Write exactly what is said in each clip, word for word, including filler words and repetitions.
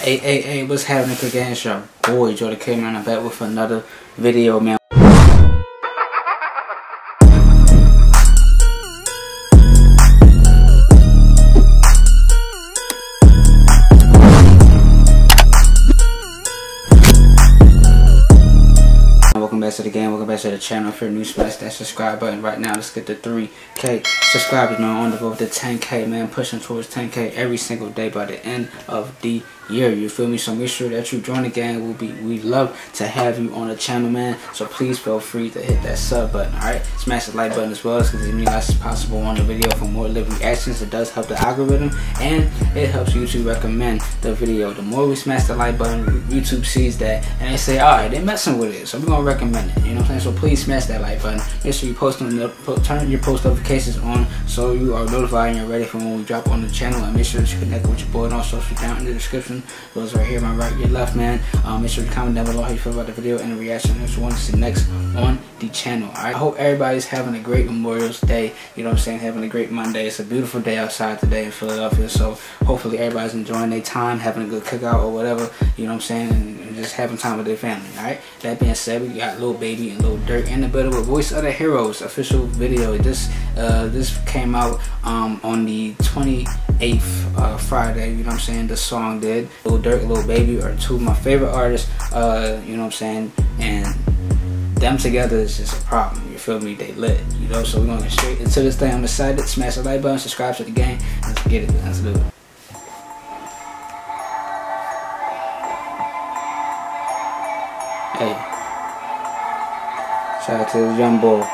Hey, hey, hey, what's happening again? It's your boy, Jordan K, man. I'm back with another video, man. Welcome back to the game, welcome back to the channel. If you're new, smash that subscribe button right now. Let's get to three K subscribers, man. On the road to ten K, man. Pushing towards ten K every single day by the end of the year. You feel me? So make sure that you join the gang. We'll be, we love to have you on the channel, man. So please feel free to hit that sub button, alright? Smash the like button as well, because as many likes as possible on the video for more live reactions. It does help the algorithm, and it helps YouTube recommend the video. The more we smash the like button, YouTube sees that, and they say, alright, they're messing with it, so we're gonna recommend it. You know what I'm saying? So please smash that like button. Make sure you post on the, turn your post notifications on so you are notified and you're ready for when we drop on the channel. And make sure that you connect with your boy on social down in the description. Those right here, my right, your left, man. Um, make sure you comment down below how you feel about the video and the reaction. Next one is the next on the channel. Alright, I hope everybody's having a great Memorial's Day. You know what I'm saying? Having a great Monday. It's a beautiful day outside today in Philadelphia. So hopefully everybody's enjoying their time, having a good cookout or whatever. You know what I'm saying? And, and just having time with their family. Alright. That being said, we got Lil Baby and Lil Durk in the building with Voice of the Heroes official video. This uh, this came out um, on the twenty-eighth uh, Friday. You know what I'm saying? The song did. Lil Durk and Lil Baby are two of my favorite artists. Uh, you know what I'm saying? And them together is just a problem. You feel me? They lit. You know. So we're gonna get straight into this thing. I'm excited. Smash the like button. Subscribe to the game. Let's get it. Let's do it. Hey. Shout out to the young boy,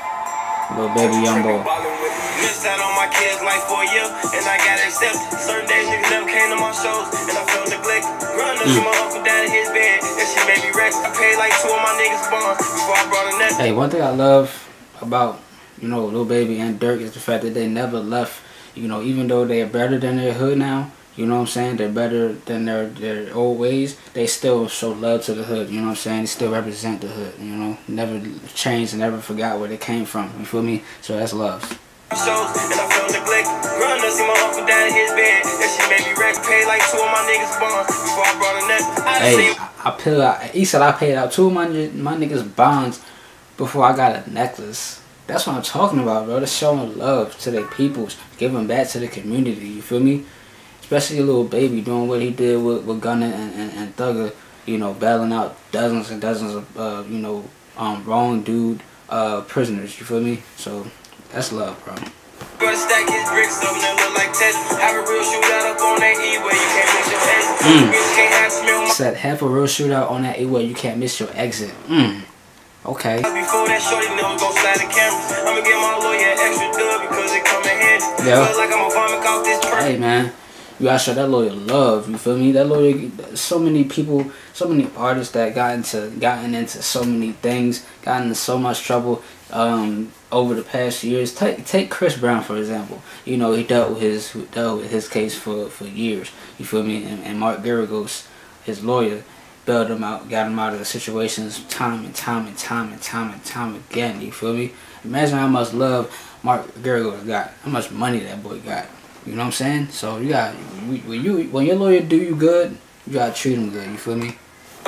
Lil Baby young boy. Missed out on my kids like for a year, and I got accepted. Certain days niggas never came to my shows, and I felt neglected. Growing up, mm. my uncle down in his bed, and she made me rest. I paid like two of my niggas bonds before I brought a net. Hey, one thing I love about, you know, Lil Baby and Durk is the fact that they never left. You know, even though they are better than their hood now. You know what I'm saying? They're better than their, their old ways. They still show love to the hood. You know what I'm saying? They still represent the hood. You know? Never changed and never forgot where they came from. You feel me? So that's love. Shows, and I felt neglected. Growing up, see my uncle down in his bed, and she made me rest. Paid like two of my niggas bonds before I brought a net. Hey, I paid out, he said I paid out two of my, my niggas bonds before I got a necklace. That's what I'm talking about, bro. They're showing love to their peoples, giving back to the community. You feel me? Especially a Lil Baby doing what he did with, with Gunna and, and, and Thugger, you know, battling out dozens and dozens of, uh, you know, um, wrong dude uh, prisoners, you feel me? So, that's love, bro. Gonna stack his bricks up and they look like Tess. Have a real shootout up on that E-way, you can't miss your exit. Mm. You can't have smell. Said, have a real shootout on that E-way, you can't miss your exit. Mm. Okay. Before that shorty never go slide the cameras. I'ma get my lawyer extra dub because it come in handy. Yeah. Like I'm a vomit off this track. Hey, man. You gotta show that lawyer love, you feel me? That lawyer, so many people, so many artists that got into, gotten into so many things, got into so much trouble um, over the past years. Take take Chris Brown for example. You know, he dealt with his dealt with his case for for years. You feel me? And, and Mark Geragos, his lawyer, bailed him out, got him out of the situations time and time and time and time and time again. You feel me? Imagine how much love Mark Geragos got, how much money that boy got. You know what I'm saying? So you got when you when your lawyer do you good, you gotta treat him good. You feel me?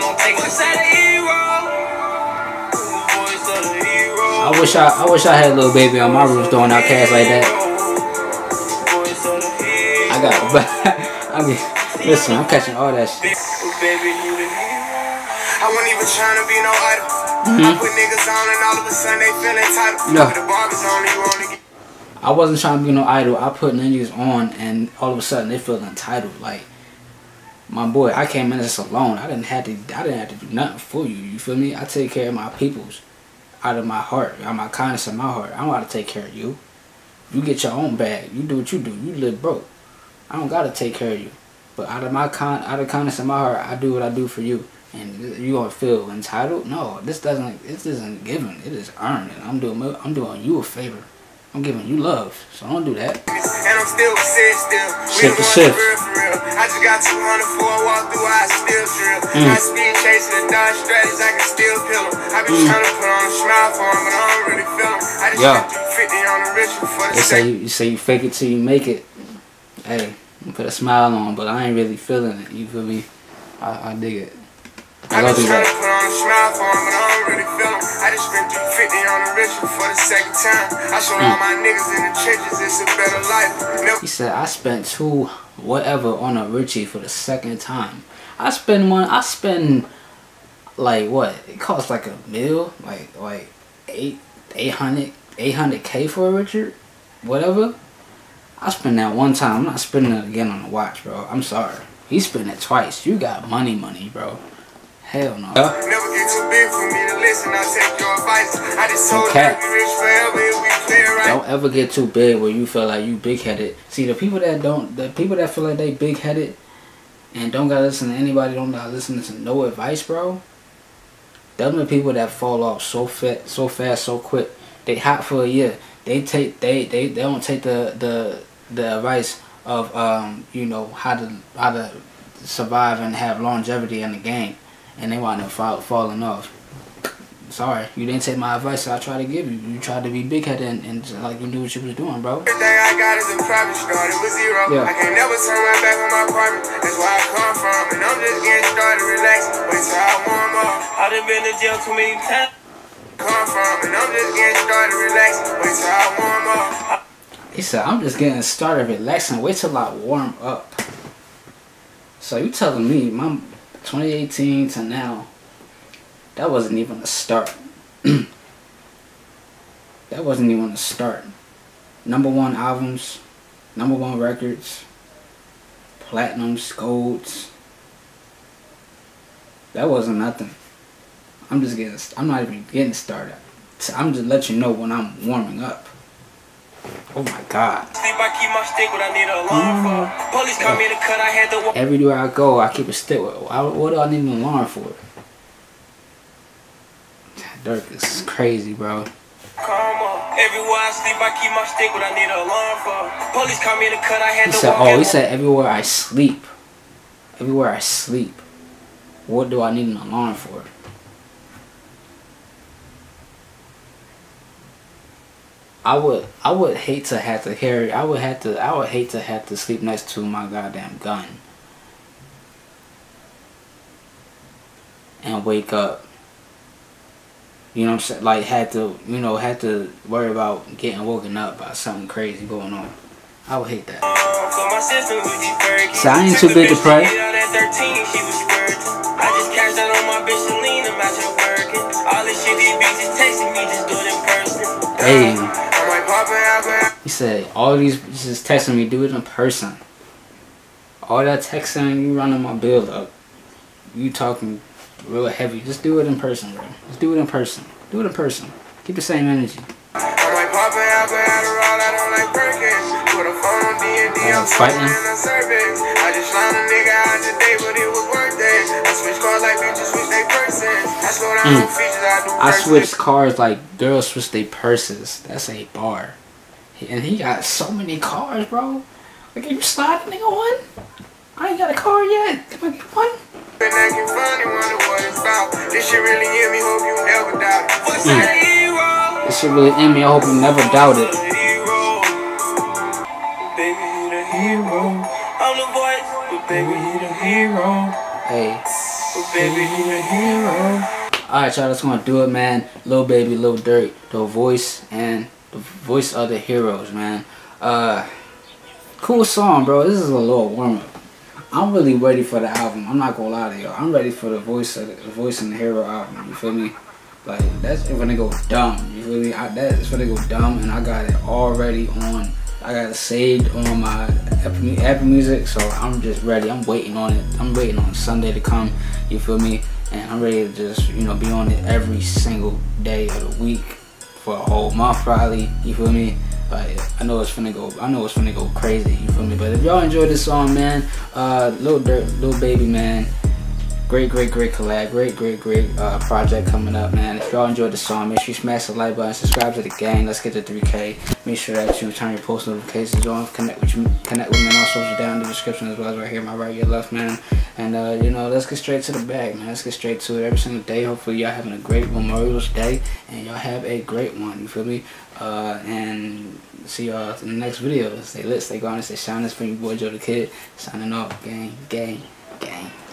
I wish I I wish I had a Lil Baby on my roof throwing out cash like that. I got, but I mean, listen, I'm catching all that shit. I wasn't even trying to be no idol. Mm-hmm. I put niggas on and all of a sudden they feel entitled. No. The barbers only you only get. I wasn't trying to be no idol. I put ninjas on and all of a sudden they feel entitled. Like, my boy, I came in this alone. I didn't have to I didn't have to do nothing for you. You feel me? I take care of my peoples out of my heart, out of my kindness of my heart. I don't gotta take care of you. You get your own bag. You do what you do. You live broke. I don't gotta take care of you. But out of my con out of kindness of my heart, I do what I do for you. And you gonna feel entitled? No, this doesn't this isn't given. It is earned. And I'm doing I'm doing you a favor. I'm giving you love, so don't do that. And I'm still sit still. Shift to shift. I just got two hundred for a walk through, I still drill. Mm. I speed chasing the Dodge strategies, I can still peel them. I been mm. trying to put on a smile for them, but I don't really feel them. I just got fifty on the rich for the they say you, you say you fake it till you make it. Hey, Put a smile on, but I ain't really feeling it. You feel me? I, I dig it. I I go just through tryna that. put on a smile for him, but I don't really feel him. I just spent three fifty on a ritual for the second time. I showed all my niggas in the trenches, it's a better life. Never He said, I spent two whatever on a Richie for the second time. I spend one, I spend like what? It costs like a mil, like like eight, eight hundred, eight hundred K for a Richard, whatever. I spend that one time. I'm not spending it again on the watch, bro. I'm sorry. He spent it twice. You got money, money, bro. Hell no. Never get too big for me to listen, I take your advice. I just told Okay. you we rich forever if we clear right. Don't ever get too big where you feel like you big headed. See, the people that don't, the people that feel like they big headed and don't gotta listen to anybody, don't gotta listen to no advice, bro. Them the people that fall off so fast, so fast, so quick. They hot for a year. They take, they, they, they don't take the the the advice of um you know how to how to survive and have longevity in the game, and they wind up fall, falling off. Sorry, you didn't take my advice that I tried to give you. You tried to be big headed and, and just like you knew what you was doing, bro. Everything I got is a private start, it was zero. Yeah. I can't never turn my back on my partner. That's where I come from, and I'm just getting started, relax. Wait till I warm up. I done been to jail too many times. Come from, and I'm just getting started, relax. Wait till I warm up. He said, I'm just getting started relaxing. Wait till I warm up. So you telling me, my twenty eighteen to now, that wasn't even a start. That wasn't even a start. Number one albums, number one records, platinums, golds. That wasn't nothing. I'm just getting, I'm not even getting started. I'm just letting you know when I'm warming up. Oh my God. Sleep, I keep my stick, what I need a alarm for. Police caught me in the cut, I had to walk. Everywhere I go, I keep a stick with. What do I need an alarm for? Dirk is crazy, bro. Come on. Everywhere I sleep, I keep my stick, what I need a alarm for. Police caught me in the cut, I had He to said, walk. oh, he said everywhere I sleep. Everywhere I sleep. What do I need an alarm for? I would I would hate to have to hear it. I would have to I would hate to have to sleep next to my goddamn gun. And wake up. You know what I'm saying? Like had to you know, had to worry about getting woken up by something crazy going on. I would hate that. So I ain't too big to pray. I just cashed out on my bitch Selena, matching working. All this shit these bitches texting me, just do it in person. Hey. He said, all these just texting me, do it in person. All that texting, you running my bill up. You talking real heavy. Just do it in person, bro. Just do it in person. Do it in person. Keep the same energy. I'm like popping out, but I roll out on like Perkins. Put a phone on D and D, I'm fighting. in the service. I just found a nigga out today, but it was worth it. I switch cars like bitches switch they persons. I slow down Mm. on features, I do I worse switch cars like girls switch their purses. That's a bar. And he got so many cars, bro. Like, can you slide a nigga one? I ain't got a car yet. Can I get one? Been acting funny, wonder what it's about. This shit really in me, hope you never doubt it. What's Mm. that hero? This shit really in me. I hope you never doubt it. Hero. Baby, you the hero. I'm the voice, but baby, you the hero. Hey. But baby, you the hero. Alright, y'all, that's gonna do it, man. Lil Baby, Lil Durk, the voice and the voice of the heroes, man. Uh, cool song, bro. This is a little warm up. I'm really ready for the album. I'm not gonna lie to y'all. I'm ready for the voice of the, the voice and the hero album. You feel me? Like that's when they go dumb. You feel me? I, that's when they go dumb, and I got it already on. I got it saved on my Apple, Apple Music, so I'm just ready. I'm waiting on it. I'm waiting on Sunday to come. You feel me? And I'm ready to just, you know, be on it every single day of the week for a whole month probably. You feel me? Like, I know it's finna go. I know it's finna go crazy. You feel me? But if y'all enjoyed this song, man, uh, Lil Durk, Lil Baby, man, great, great, great collab, great, great, great uh, project coming up, man. If y'all enjoyed the song, make sure you smash the like button, subscribe to the gang. Let's get to three K. Make sure that you turn your post notifications on. Connect with you, connect with me on social down in the description as well as right here, my right, your left, man. And uh, you know, let's get straight to the bag, man. Let's get straight to it every single day. Hopefully y'all having a great Memorial's Day, and y'all have a great one. You feel me? Uh, and see y'all in the next video. Stay lit, stay grounded, stay shining. It's been your boy Joe the Kid signing off. Gang, gang, gang.